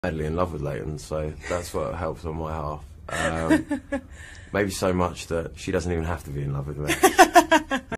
madly in love with Leighton, so that's what helps on my half. Maybe so much that she doesn't even have to be in love with me.